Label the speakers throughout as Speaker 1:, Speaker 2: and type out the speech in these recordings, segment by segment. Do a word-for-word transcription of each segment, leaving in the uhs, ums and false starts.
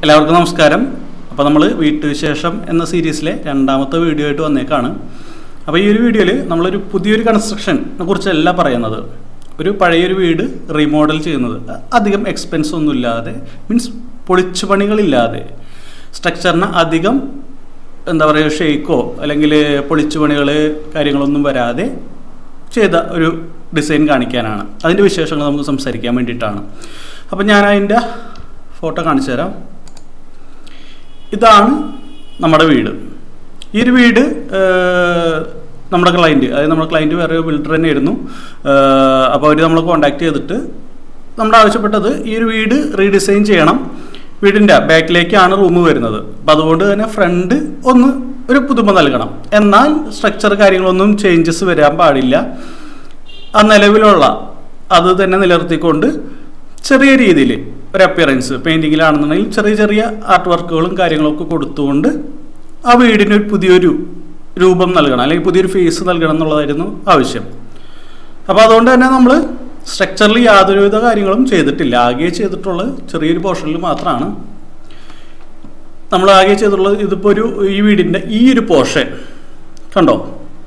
Speaker 1: എല്ലാവർക്കും നമസ്കാരം. അപ്പോൾ നമ്മൾ വീട്ടുവിശേഷം എന്ന സീരീസിലെ രണ്ടാമത്തെ വീഡിയോ ആയിട്ട് വന്നേക്കാണ്. അപ്പോൾ ഈ ഒരു വീഡിയോയിൽ നമ്മളൊരു പുതിയൊരു കൺസ്ട്രക്ഷനെ കുറിച്ചല്ല പറയുന്നത്. ഒരു പഴയൊരു വീട് റീമോഡൽ ചെയ്യുന്നത് അധികം എക്സ്പെൻസ് ഒന്നുമില്ലാതെ, മീൻസ് പൊളിച്ചു പണികളില്ലാതെ, സ്ട്രക്ചറിന് അധികം എന്താ പറയുക ഷെയ്ക്കോ അല്ലെങ്കിൽ പൊളിച്ചു പണികൾ കാര്യങ്ങളൊന്നും വരാതെ ചെയ്ത ഒരു ഡിസൈൻ കാണിക്കാനാണ്. അതിൻ്റെ വിശേഷങ്ങൾ നമുക്ക് സംസാരിക്കാൻ വേണ്ടിയിട്ടാണ്. അപ്പോൾ ഞാൻ അതിൻ്റെ ഫോട്ടോ കാണിച്ചു തരാം. ഇതാണ് നമ്മുടെ വീട്. ഈ ഒരു വീട് നമ്മുടെ ക്ലയൻറ്റ്, അതായത് നമ്മുടെ ക്ലയൻറ്റ് വേറെ ബിൽഡർ തന്നെയായിരുന്നു. അപ്പോൾ അവർ നമ്മൾ കോൺടാക്ട് ചെയ്തിട്ട് നമ്മൾ ആവശ്യപ്പെട്ടത് ഈ ഒരു വീട് റീഡിസൈൻ ചെയ്യണം. വീടിൻ്റെ ബാക്കിലേക്കാണ് റൂം വരുന്നത്. അപ്പം അതുകൊണ്ട് തന്നെ ഫ്രണ്ട് ഒന്ന് ഒരു പുതുമ നൽകണം, എന്നാൽ സ്ട്രക്ചർ കാര്യങ്ങളൊന്നും ചേഞ്ചസ് വരാൻ പാടില്ല. ആ നിലവിലുള്ള അത് തന്നെ നിലനിർത്തിക്കൊണ്ട് ചെറിയ രീതിയിൽ ഒരു അപ്പിയറൻസ്, പെയിൻറ്റിങ്ങിലാണെന്നുണ്ടെങ്കിൽ ചെറിയ ചെറിയ ആർട്ട് വർക്കുകളും കാര്യങ്ങളൊക്കെ കൊടുത്തുകൊണ്ട് ആ വീടിന് ഒരു പുതിയൊരു രൂപം നൽകണം, അല്ലെങ്കിൽ പുതിയൊരു ഫേസ് നൽകണം എന്നുള്ളതായിരുന്നു ആവശ്യം. അപ്പോൾ അതുകൊണ്ട് തന്നെ നമ്മൾ സ്ട്രക്ചറിൽ യാതൊരുവിധ കാര്യങ്ങളും ചെയ്തിട്ടില്ല. ആകെ ചെയ്തിട്ടുള്ളത് ചെറിയൊരു പോർഷനിൽ മാത്രമാണ് നമ്മൾ ആകെ ചെയ്തിട്ടുള്ളത്. ഇതിപ്പോൾ ഒരു ഈ വീടിൻ്റെ ഈ ഒരു പോർഷൻ കണ്ടോ,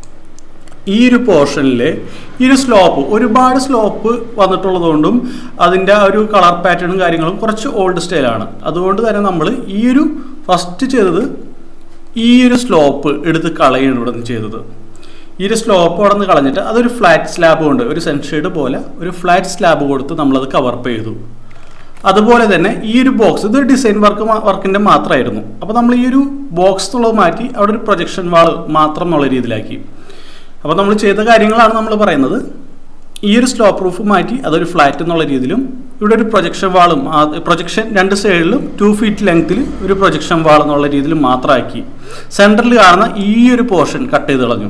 Speaker 1: ഈ ഒരു പോർഷനിൽ ഈ ഒരു സ്ലോപ്പ്, ഒരുപാട് സ്ലോപ്പ് വന്നിട്ടുള്ളതുകൊണ്ടും അതിൻ്റെ ആ ഒരു കളർ പാറ്റേണും കാര്യങ്ങളും കുറച്ച് ഓൾഡ് സ്റ്റൈലാണ്. അതുകൊണ്ട് തന്നെ നമ്മൾ ഈ ഒരു ഫസ്റ്റ് ചെയ്തത് ഈ ഒരു സ്ലോപ്പ് എടുത്ത് കളയാണ് ഇവിടെ നിന്ന് ചെയ്തത്. ഈ ഒരു സ്ലോപ്പ് അവിടെ നിന്ന് കളഞ്ഞിട്ട് അതൊരു ഫ്ലാറ്റ് സ്ലാബ് കൊണ്ട്, ഒരു സെൻഷെയ്ഡ് പോലെ ഒരു ഫ്ലാറ്റ് സ്ലാബ് കൊടുത്ത് നമ്മളത് കവർ ചെയ്തു. അതുപോലെ തന്നെ ഈ ഒരു ബോക്സ്, ഇതൊരു ഡിസൈൻ വർക്ക് വർക്കിൻ്റെ മാത്രമായിരുന്നു. അപ്പോൾ നമ്മൾ ഈ ഒരു ബോക്സ് എന്നുള്ളത് മാറ്റി അവിടെ ഒരു പ്രൊജക്ഷൻ വാൾ മാത്രം എന്നുള്ള രീതിയിലാക്കി. അപ്പോൾ നമ്മൾ ചെയ്ത കാര്യങ്ങളാണ് നമ്മൾ പറയുന്നത്. ഈ ഒരു സ്ലോ പ്രൂഫ് മാറ്റി അതൊരു ഫ്ലാറ്റ് എന്നുള്ള രീതിയിലും, ഇവിടെ ഒരു പ്രൊജക്ഷൻ വാളും, പ്രൊജക്ഷൻ രണ്ട് സൈഡിലും ടു ഫീറ്റ് ലെങ്ത്തിൽ ഒരു പ്രൊജക്ഷൻ വാൾ എന്നുള്ള രീതിയിൽ മാത്രമാക്കി. സെൻറ്ററിൽ കാണുന്ന ഈ ഒരു പോർഷൻ കട്ട് ചെയ്ത് കളഞ്ഞു.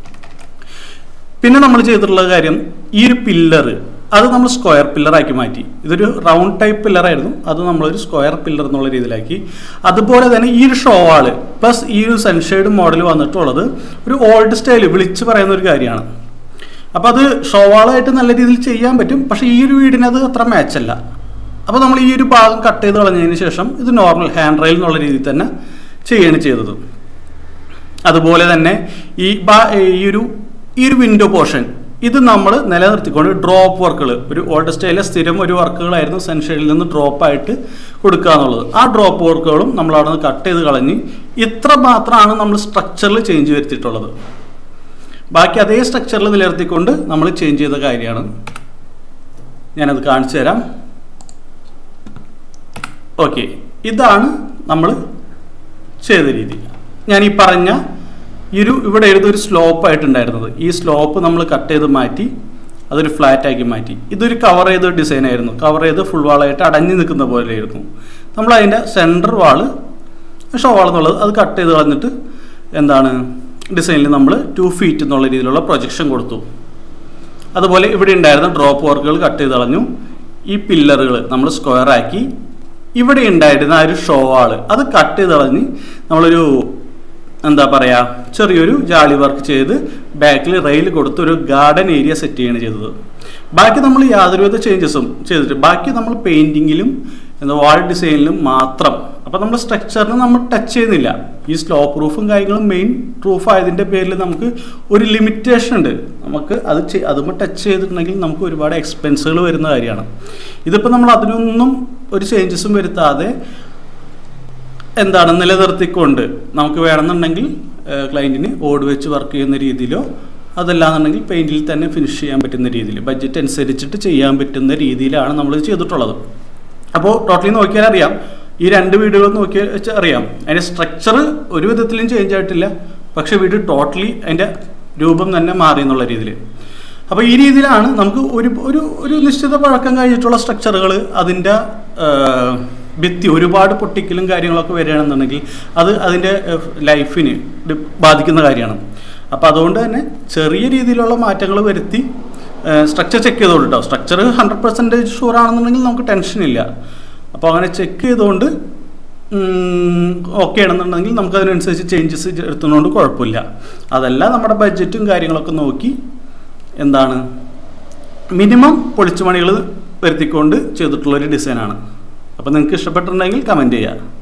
Speaker 1: പിന്നെ നമ്മൾ ചെയ്തിട്ടുള്ള കാര്യം, ഈ ഒരു പില്ലർ അത് നമ്മൾ സ്ക്വയർ പില്ലറാക്കി മാറ്റി. ഇതൊരു റൗണ്ട് ടൈപ്പ് പില്ലറായിരുന്നു, അത് നമ്മളൊരു സ്ക്വയർ പില്ലർ എന്നുള്ള രീതിയിലാക്കി. അതുപോലെ തന്നെ ഈ ഒരു ഷോവാള് പ്ലസ് ഈ ഒരു സൺഷെയ്ഡ് മോഡൽ വന്നിട്ടുള്ളത് ഒരു ഓൾഡ് സ്റ്റൈൽ വിളിച്ച് പറയുന്ന ഒരു കാര്യമാണ്. അപ്പോൾ അത് ഷോവാളായിട്ട് നല്ല രീതിയിൽ ചെയ്യാൻ പറ്റും, പക്ഷേ ഈ ഒരു വീടിന് അത് അത്ര മാച്ചല്ല. അപ്പോൾ നമ്മൾ ഈ ഒരു ഭാഗം കട്ട് ചെയ്ത് കളഞ്ഞതിന് ശേഷം ഇത് നോർമൽ ഹാൻഡ് റെയിൽ എന്നുള്ള രീതിയിൽ തന്നെ ചെയ്യുകയാണ് ചെയ്തത്. അതുപോലെ തന്നെ ഈ ഈ ഒരു ഈ ഒരു വിൻഡോ പോർഷൻ ഇത് നമ്മൾ നിലനിർത്തിക്കൊണ്ട് ഡ്രോപ്പ് വർക്കുകൾ, ഒരു ഓൾഡ് സ്റ്റൈലിലെ സ്ഥിരം ഒരു വർക്കുകളായിരുന്നു സൺഷെയ്ഡിൽ നിന്ന് ഡ്രോപ്പായിട്ട് കൊടുക്കുക എന്നുള്ളത്. ആ ഡ്രോപ്പ് വർക്കുകളും നമ്മൾ അവിടെ നിന്ന് കട്ട് ചെയ്ത് കളഞ്ഞ് ഇത്ര മാത്രമാണ് നമ്മൾ സ്ട്രക്ചറിൽ ചേഞ്ച് വരുത്തിയിട്ടുള്ളത്. ബാക്കി അതേ സ്ട്രക്ചറിൽ നിലനിർത്തിക്കൊണ്ട് നമ്മൾ ചേഞ്ച് ചെയ്ത കാര്യമാണ്. ഞാനത് കാണിച്ചു തരാം. ഓക്കെ, ഇതാണ് നമ്മൾ ചെയ്ത രീതി. ഞാൻ ഈ പറഞ്ഞ ഈ ഒരു ഇവിടെ എഴുതൊരു സ്ലോപ്പ് ആയിട്ടുണ്ടായിരുന്നത്, ഈ സ്ലോപ്പ് നമ്മൾ കട്ട് ചെയ്ത് മാറ്റി അതൊരു ഫ്ലാറ്റ് ആക്കി മാറ്റി. ഇതൊരു കവർ ചെയ്ത ഡിസൈൻ ആയിരുന്നു, കവർ ചെയ്ത് ഫുൾ വാളായിട്ട് അടഞ്ഞു നിൽക്കുന്ന പോലെയായിരുന്നു. നമ്മൾ അതിൻ്റെ സെൻറ്റർ വാള് ഷോ വാൾ എന്നുള്ളത് അത് കട്ട് ചെയ്ത് കളഞ്ഞിട്ട് എന്താണ് ഡിസൈനിൽ നമ്മൾ ടു ഫീറ്റ് എന്നുള്ള രീതിയിലുള്ള പ്രൊജക്ഷൻ കൊടുത്തു. അതുപോലെ ഇവിടെ ഉണ്ടായിരുന്ന ഡ്രോപ്പ് വർക്കുകൾ കട്ട് ചെയ്ത് കളഞ്ഞു. ഈ പില്ലറുകൾ നമ്മൾ സ്ക്വയർ ആക്കി. ഇവിടെ ഉണ്ടായിരുന്ന ആ ഒരു ഷോ വാള് അത് കട്ട് ചെയ്ത് കളഞ്ഞ് നമ്മളൊരു എന്താ പറയുക ചെറിയൊരു ജാളി വർക്ക് ചെയ്ത് ബാക്കിൽ റെയിൽ കൊടുത്ത് ഒരു ഗാർഡൻ ഏരിയ സെറ്റ് ചെയ്യാണ് ചെയ്തത്. ബാക്കി നമ്മൾ യാതൊരുവിധ ചേഞ്ചസും ചെയ്തിട്ട് ബാക്കി നമ്മൾ പെയിൻറ്റിങ്ങിലും എന്താ വാൾ ഡിസൈനിലും മാത്രം. അപ്പോൾ നമ്മൾ സ്ട്രക്ചറിന് നമ്മൾ ടച്ച് ചെയ്യുന്നില്ല. ഈ സ്ലോ പ്രൂഫും കാര്യങ്ങളും മെയിൻ പ്രൂഫ് ആയതിൻ്റെ പേരിൽ നമുക്ക് ഒരു ലിമിറ്റേഷൻ ഉണ്ട്. നമുക്ക് അത് അതുമ്പോൾ ടച്ച് ചെയ്തിട്ടുണ്ടെങ്കിൽ നമുക്ക് ഒരുപാട് എക്സ്പെൻസുകൾ വരുന്ന കാര്യമാണ്. ഇതിപ്പോൾ നമ്മൾ അതിനൊന്നും ഒരു ചേഞ്ചസും വരുത്താതെ എന്താണ് നിലനിർത്തിക്കൊണ്ട് നമുക്ക് വേണമെന്നുണ്ടെങ്കിൽ ക്ലയൻറ്റിന് ഓട് വെച്ച് വർക്ക് ചെയ്യുന്ന രീതിയിലോ അതല്ലാന്നുണ്ടെങ്കിൽ പെയിൻറ്റിൽ തന്നെ ഫിനിഷ് ചെയ്യാൻ പറ്റുന്ന രീതിയിൽ ബഡ്ജറ്റ് അനുസരിച്ചിട്ട് ചെയ്യാൻ പറ്റുന്ന രീതിയിലാണ് നമ്മൾ ചെയ്തിട്ടുള്ളത്. അപ്പോൾ ടോട്ടലി നോക്കിയാൽ അറിയാം, ഈ രണ്ട് വീടുകൾ നോക്കിയാൽ അറിയാം അതിൻ്റെ സ്ട്രക്ചർ ഒരു വിധത്തിലും ചേഞ്ച് ആയിട്ടില്ല, പക്ഷേ വീട് ടോട്ടലി അതിൻ്റെ രൂപം തന്നെ മാറി എന്നുള്ള രീതിയിൽ. അപ്പോൾ ഈ രീതിയിലാണ് നമുക്ക് ഒരു ഒരു ഒരു നിശ്ചിത പഴക്കം കഴിഞ്ഞിട്ടുള്ള സ്ട്രക്ചറുകൾ അതിൻ്റെ ഭിത്തി ഒരുപാട് പൊട്ടിക്കലും കാര്യങ്ങളൊക്കെ വരികയാണെന്നുണ്ടെങ്കിൽ അത് അതിൻ്റെ ലൈഫിന് ബാധിക്കുന്ന കാര്യമാണ്. അപ്പോൾ അതുകൊണ്ട് തന്നെ ചെറിയ രീതിയിലുള്ള മാറ്റങ്ങൾ വരുത്തി സ്ട്രക്ചർ ചെക്ക് ചെയ്തോളൂ കേട്ടോ. സ്ട്രക്ചർ ഹൺഡ്രഡ് പെർസെൻറ്റേജ് ഷുവർ ആണെന്നുണ്ടെങ്കിൽ നമുക്ക് ടെൻഷനില്ല. അപ്പോൾ അങ്ങനെ ചെക്ക് ചെയ്തുകൊണ്ട് ഓക്കെ ആണെന്നുണ്ടെങ്കിൽ നമുക്ക് അതിനനുസരിച്ച് ചേഞ്ചസ് എടുത്തുകൊണ്ട് കുഴപ്പമില്ല. അതല്ല നമ്മുടെ ബഡ്ജറ്റും കാര്യങ്ങളൊക്കെ നോക്കി എന്താണ് മിനിമം പൊളിച്ചുപണികൾ വരുത്തിക്കൊണ്ട് ചെയ്തിട്ടുള്ളൊരു ഡിസൈനാണ്. അപ്പോൾ നിങ്ങൾക്ക് ഇഷ്ടപ്പെട്ടിട്ടുണ്ടെങ്കിൽ കമൻറ്റ് ചെയ്യുക.